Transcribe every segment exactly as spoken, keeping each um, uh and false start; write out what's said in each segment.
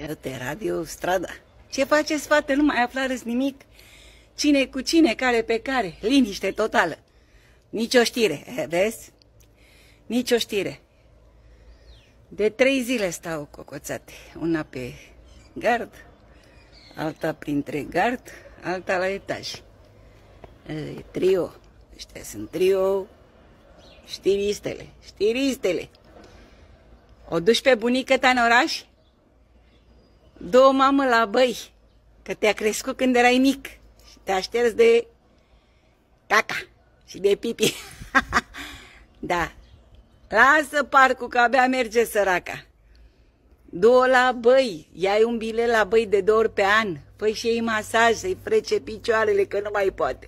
Uite, radio, strada. Ce faceți, fată? Nu mai aflarăți nimic? Cine cu cine, care pe care? Liniște totală. Nici o știre, e, vezi? Nici o știre. De trei zile stau cocoțate. Una pe gard, alta printre gard, alta la etaj. E, trio. Ăștia sunt trio. Știristele, știristele. O duci pe bunica ta în oraș? Du-o, mamă, la băi, că te-a crescut când erai mic și te-a șters de caca și de pipi. Da. Lasă parcul, că abia merge săraca. Du-o la băi, ia-i un bilet la băi de două ori pe an. Fă-i și ei masaj, să-i frece picioarele, că nu mai poate.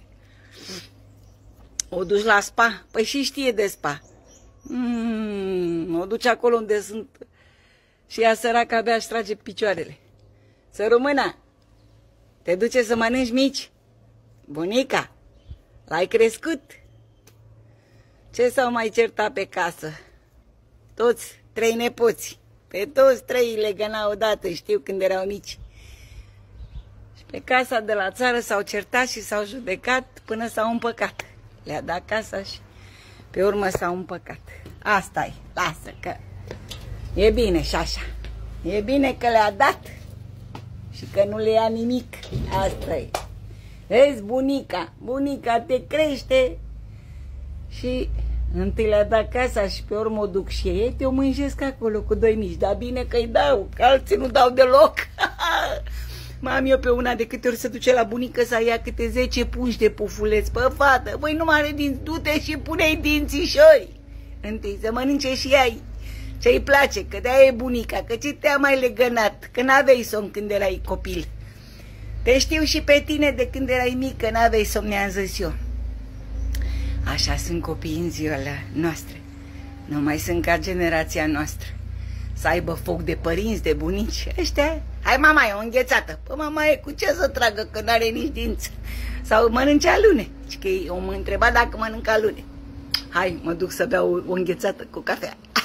O duci la spa? Păi și știe de spa. Mm, o duci acolo unde sunt și ea săraca abia își trage picioarele. Să rămână. Te duce să mănânci mici? Bunica, l-ai crescut? Ce s-au mai certat pe casă? Toți trei nepoți. Pe toți trei le găna odată, știu, când erau mici. Și pe casa de la țară s-au certat și s-au judecat până s-au împăcat. Le-a dat casa și pe urmă s-au împăcat. Asta-i, lasă că e bine și așa. E bine că le-a dat și că nu le ia nimic. Asta e. Vezi, bunica, bunica te crește și întâi le-a dat casa și pe urmă o duc și ei. Te-o mânjesc acolo cu doi mici, dar bine că-i dau, că alții nu dau deloc. M-am eu pe una de câte ori se duce la bunică să ia câte zece pungi de pufuleți. Pă, fată, băi, nu mai are dinți, du-te și pune-i dințișori. Întâi să mănânce și ei ce-i place, că de-aia e bunica, că ce te-a mai legănat, că n-aveai somn când erai copil. Te știu și pe tine de când erai mic, că n-aveai somn, ne-am zis eu. Așa sunt copiii în ziua noastră. Nu mai sunt ca generația noastră. Să aibă foc de părinți, de bunici. Ăștia, hai mama, e o înghețată. Păi mama, e cu ce să tragă, că n-are nici dinți. Sau mănânce alune. Și că o mă întreba dacă mănâncă alune. Hai, mă duc să beau o înghețată cu cafea.